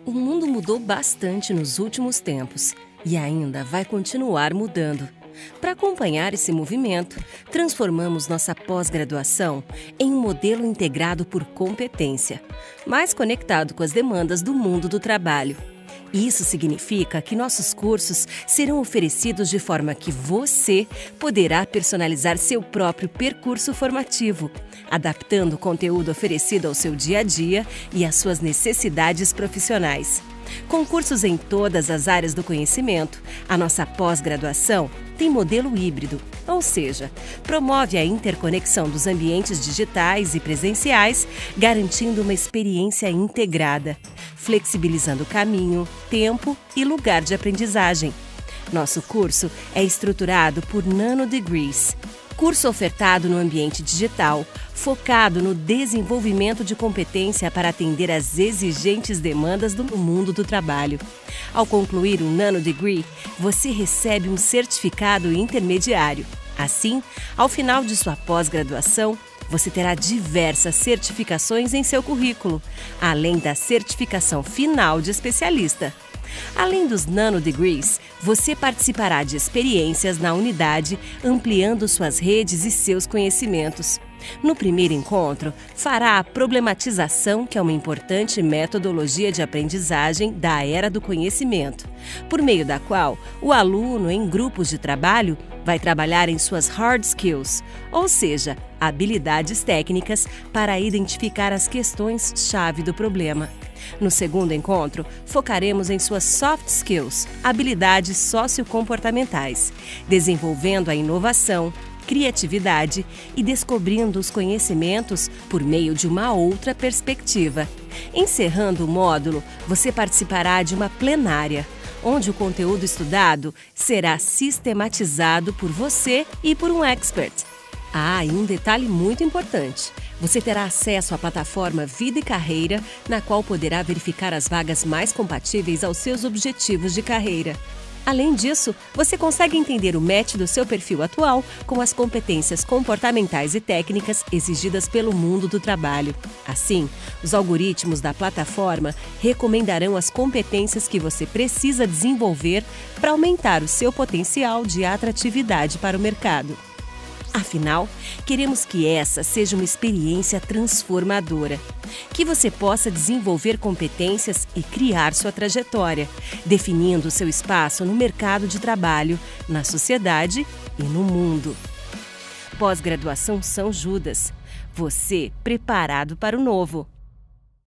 O mundo mudou bastante nos últimos tempos e ainda vai continuar mudando. Para acompanhar esse movimento, transformamos nossa pós-graduação em um modelo integrado por competência, mais conectado com as demandas do mundo do trabalho. Isso significa que nossos cursos serão oferecidos de forma que você poderá personalizar seu próprio percurso formativo, adaptando o conteúdo oferecido ao seu dia a dia e às suas necessidades profissionais. Com cursos em todas as áreas do conhecimento, a nossa pós-graduação tem modelo híbrido, ou seja, promove a interconexão dos ambientes digitais e presenciais, garantindo uma experiência integrada, flexibilizando caminho, tempo e lugar de aprendizagem. Nosso curso é estruturado por Nanodegrees, curso ofertado no ambiente digital, focado no desenvolvimento de competência para atender às exigentes demandas do mundo do trabalho. Ao concluir um Nanodegree, você recebe um certificado intermediário. Assim, ao final de sua pós-graduação, você terá diversas certificações em seu currículo, além da certificação final de especialista. Além dos Nanodegrees, você participará de experiências na unidade, ampliando suas redes e seus conhecimentos. No primeiro encontro, fará a problematização, que é uma importante metodologia de aprendizagem da era do conhecimento, por meio da qual o aluno, em grupos de trabalho, vai trabalhar em suas hard skills, ou seja, habilidades técnicas para identificar as questões-chave do problema. No segundo encontro, focaremos em suas soft skills, habilidades sociocomportamentais, desenvolvendo a inovação, criatividade e descobrindo os conhecimentos por meio de uma outra perspectiva. Encerrando o módulo, você participará de uma plenária, onde o conteúdo estudado será sistematizado por você e por um expert. Ah, e um detalhe muito importante. Você terá acesso à plataforma Vida e Carreira, na qual poderá verificar as vagas mais compatíveis aos seus objetivos de carreira. Além disso, você consegue entender o match do seu perfil atual com as competências comportamentais e técnicas exigidas pelo mundo do trabalho. Assim, os algoritmos da plataforma recomendarão as competências que você precisa desenvolver para aumentar o seu potencial de atratividade para o mercado. Afinal, queremos que essa seja uma experiência transformadora, que você possa desenvolver competências e criar sua trajetória, definindo seu espaço no mercado de trabalho, na sociedade e no mundo. Pós-graduação São Judas. Você preparado para o novo.